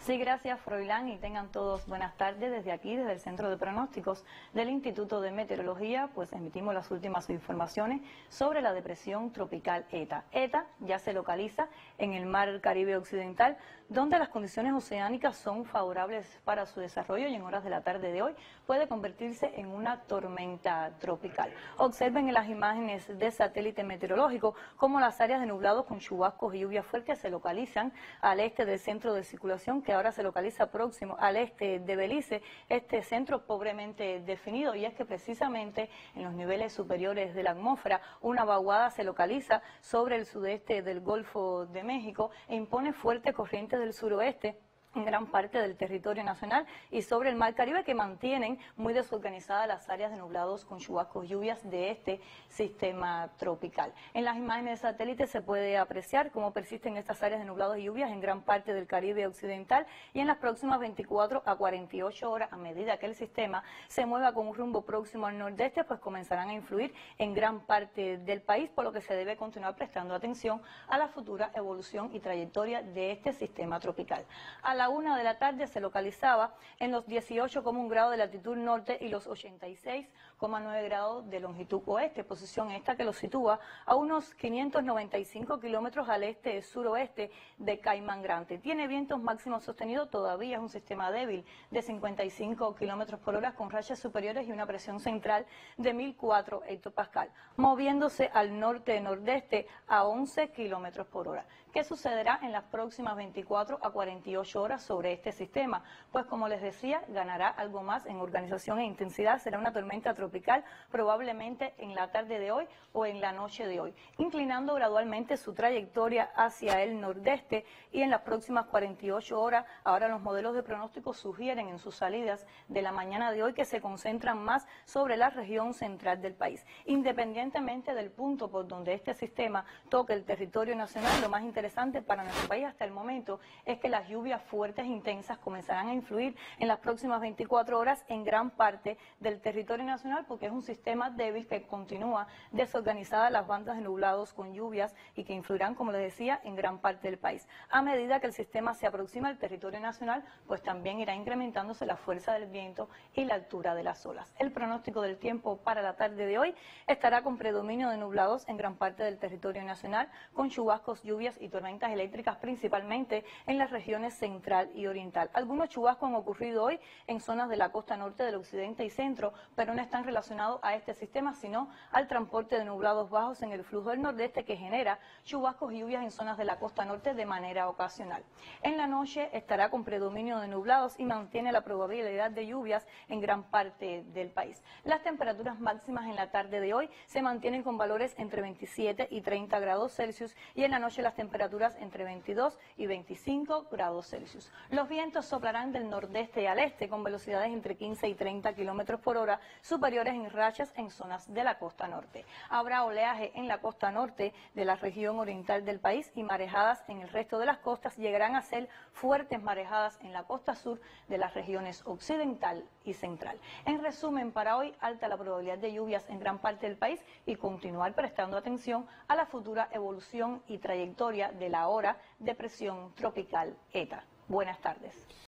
Sí, gracias, Froilán, y tengan todos buenas tardes. Desde aquí, desde el Centro de Pronósticos del Instituto de Meteorología, pues emitimos las últimas informaciones sobre la depresión tropical ETA. ETA ya se localiza en el mar Caribe Occidental, donde las condiciones oceánicas son favorables para su desarrollo y en horas de la tarde de hoy puede convertirse en una tormenta tropical. Observen en las imágenes de satélite meteorológico cómo las áreas de nublados con chubascos y lluvias fuertes se localizan al este del centro de circulación, que ahora se localiza próximo al este de Belice, este centro pobremente definido, y es que precisamente en los niveles superiores de la atmósfera una vaguada se localiza sobre el sudeste del Golfo de México e impone fuertes corrientes del suroeste en gran parte del territorio nacional y sobre el mar Caribe, que mantienen muy desorganizadas las áreas de nublados con chubascos, lluvias de este sistema tropical. En las imágenes de satélite se puede apreciar cómo persisten estas áreas de nublados y lluvias en gran parte del Caribe occidental, y en las próximas 24 a 48 horas, a medida que el sistema se mueva con un rumbo próximo al nordeste, pues comenzarán a influir en gran parte del país, por lo que se debe continuar prestando atención a la futura evolución y trayectoria de este sistema tropical. A la 1 de la tarde se localizaba en los 18,1 grados de latitud norte y los 86,9 grados de longitud oeste, posición esta que lo sitúa a unos 595 kilómetros al este-suroeste de Caimán Grande. Tiene vientos máximos sostenidos, todavía es un sistema débil de 55 kilómetros por hora con rachas superiores y una presión central de 1004 hectopascal, moviéndose al norte-nordeste a 11 kilómetros por hora. ¿Qué sucederá en las próximas 24 a 48 horas sobre este sistema? Pues como les decía, ganará algo más en organización e intensidad, será una tormenta tropical probablemente en la tarde de hoy o en la noche de hoy, inclinando gradualmente su trayectoria hacia el nordeste, y en las próximas 48 horas, ahora los modelos de pronóstico sugieren en sus salidas de la mañana de hoy que se concentran más sobre la región central del país. Independientemente del punto por donde este sistema toque el territorio nacional, lo más interesante para nuestro país hasta el momento es que las lluvias fuertes e intensas comenzarán a influir en las próximas 24 horas en gran parte del territorio nacional, porque es un sistema débil que continúa desorganizada las bandas de nublados con lluvias y que influirán, como les decía, en gran parte del país. A medida que el sistema se aproxima al territorio nacional, pues también irá incrementándose la fuerza del viento y la altura de las olas. El pronóstico del tiempo para la tarde de hoy estará con predominio de nublados en gran parte del territorio nacional, con chubascos, lluvias y tormentas eléctricas principalmente en las regiones central y oriental. Algunos chubascos han ocurrido hoy en zonas de la costa norte, del occidente y centro, pero no están relacionados a este sistema, sino al transporte de nublados bajos en el flujo del nordeste, que genera chubascos y lluvias en zonas de la costa norte de manera ocasional. En la noche estará con predominio de nublados y mantiene la probabilidad de lluvias en gran parte del país. Las temperaturas máximas en la tarde de hoy se mantienen con valores entre 27 y 30 grados Celsius, y en la noche las temperaturas entre 22 y 25 grados Celsius. Los vientos soplarán del nordeste y al este con velocidades entre 15 y 30 kilómetros por hora, superiores en rachas en zonas de la costa norte. Habrá oleaje en la costa norte de la región oriental del país y marejadas en el resto de las costas. Llegarán a ser fuertes marejadas en la costa sur de las regiones occidental y central. En resumen, para hoy, alta la probabilidad de lluvias en gran parte del país y continuar prestando atención a la futura evolución y trayectoria de la ahora depresión tropical ETA. Buenas tardes.